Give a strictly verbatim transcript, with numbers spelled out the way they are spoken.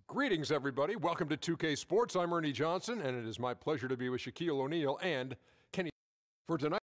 Greetings, everybody. Welcome to two K Sports. I'm Ernie Johnson, and it is my pleasure to be with Shaquille O'Neal and Kenny for tonight.